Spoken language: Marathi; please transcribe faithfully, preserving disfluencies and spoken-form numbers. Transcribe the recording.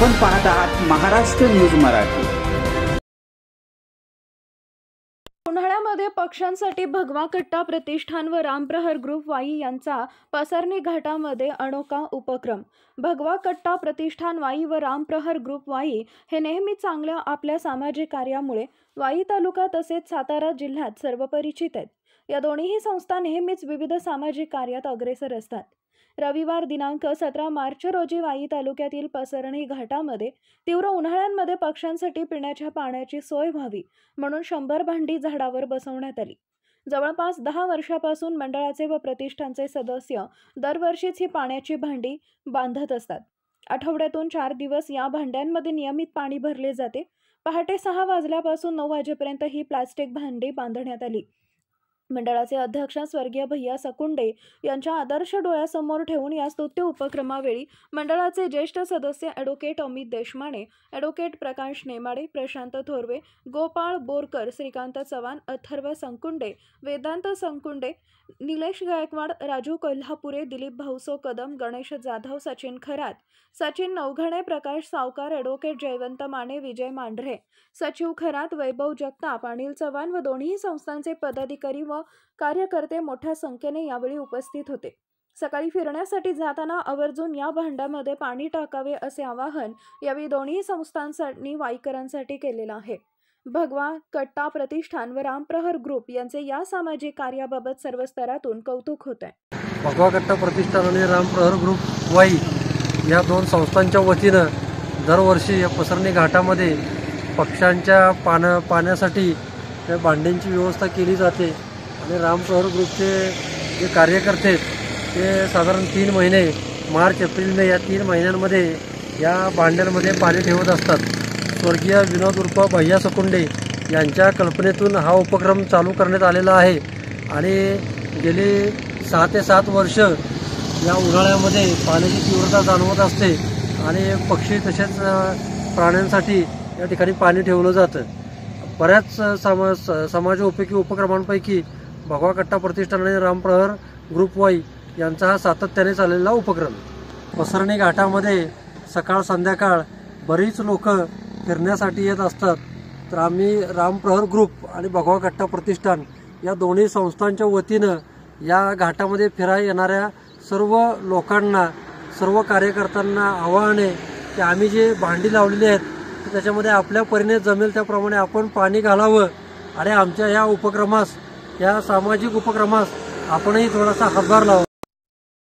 आपण पाहत आहात महाराष्ट्र न्यूज मराठी। उन्हाळ्यामध्ये पक्ष्यांसाठी भगवा कट्टा प्रतिष्ठान व रामप्रहर ग्रुप वाई यांचा पसरणी घाटामध्ये अनोखा उपक्रम। भगवा कट्टा प्रतिष्ठान वाई व रामप्रहर ग्रुप वाई हे नेहमी चांगल्या आपल्या सामाजिक कार्यामुळे वाई तालुका तसेच सातारा जिल्ह्यात सर्वपरिचित आहेत। या दोन्ही संस्था नेहमीच विविध सामाजिक कार्यात अग्रेसर असतात। रविवार दिनांक सतरा मार्च रोजी वाई तालुक्यातील पसरणी घाटामध्ये तीव्र उन्हाळ्यांमध्ये पक्ष्यांसाठी पिण्याच्या पाण्याची सोय व्हावी म्हणून शंभर भांडी झाडावर बसवण्यात आली। जवळपास दहा वर्षापासून मंडळाचे व प्रतिष्ठानचे सदस्य दरवर्षीच ही पाण्याची भांडी बांधत असतात। आठवड्यातून चार दिवस या भांड्यांमध्ये नियमित पाणी भरले जाते। पहाटे सहा वाजल्यापासून नऊ वाजेपर्यंत ही प्लास्टिक भांडी बांधण्यात आली। मंडळाचे अध्यक्ष स्वर्गीय भैया सकुंडे यांच्या आदर्श डोळ्यासमोर ठेवून या स्तुत्य उपक्रमावेळी मंडळाचे ज्येष्ठ सदस्य ॲडव्होकेट अमित देशमाने, ॲडव्होकेट प्रकाश नेमाडे, प्रशांत थोरवे, गोपाळ बोरकर, श्रीकांत चव्हाण, अथर्व संकुंडे, वेदांत संकुंडे, निलेश गायकवाड, राजू कोल्हापुरे, दिलीप भाऊसो कदम, गणेश जाधव, सचिन खरात, सचिन नवघणे, प्रकाश सावकार, ॲडव्होकेट जयवंत माने, विजय मांढरे, सचिव खरात, वैभव जगताप, अनिल चव्हाण व दोन्ही संस्थांचे पदाधिकारी व कार्यकर्ते मोठ्या संख्येने यावेळी उपस्थित होते। सकाळी फिरण्यासाठी जाताना आवर्जून या भांड्यामध्ये पाणी टाकावे असे आवाहन यावेळी दोन्ही संस्थांसाठी वाईकरांसाठी केलेलं आहे। भगवा कट्टा प्रतिष्ठान व रामप्रहर ग्रुप यांचे या सामाजिक कार्याबाबत सर्व स्तरातून कौतुक होत आहे। भगवा कट्टा प्रतिष्ठान आणि रामप्रहर ग्रुप वाई या दोन संस्थांच्या वतीनं दरवर्षी या पसरणी घाटामध्ये पक्ष्यांच्या पाण्या पाण्यासाठी त्या भांड्यांची व्यवस्था केली जाते आणि रामप्रहर ग्रुपचे जे कार्यकर्ते आहेत ते साधारण तीन महिने मार्च एप्रिल मे या तीन महिन्यांमध्ये या भांड्यांमध्ये पाणी ठेवत असतात। स्वर्गीय विनोद उर्फ भैया सकुंडे यांच्या कल्पनेतून हा उपक्रम चालू करण्यात आलेला आहे आणि गेली सहा ते सात वर्ष या उन्हाळ्यामध्ये पाण्याची तीव्रता जाणवत असते आणि पक्षी तसेच प्राण्यांसाठी या ठिकाणी पाणी ठेवलं जातं। बऱ्याच समा समाजोपयोगी उपक्रमांपैकी भगवा कट्टा प्रतिष्ठान आणि रामप्रहर ग्रुप वाई यांचा हा सातत्याने चाललेला उपक्रम। पसरणी घाटामध्ये सकाळ संध्याकाळ बरीच लोक फिरण्यासाठी येत असतात, तर आम्ही रामप्रहर ग्रुप आणि भगवा कट्टा प्रतिष्ठान या दोन्ही संस्थांच्या वतीनं या घाटामध्ये फिरायला येणाऱ्या सर्व लोकांना, सर्व कार्यकर्त्यांना आवाहन आहे की आम्ही जे भांडी लावलेली आहेत त्याच्यामध्ये आपल्या परीने जमेल त्याप्रमाणे आपण पाणी घालावं आणि आमच्या या उपक्रमास, या सामाजिक उपक्रमास आपणही थोडासा हातभार लावा।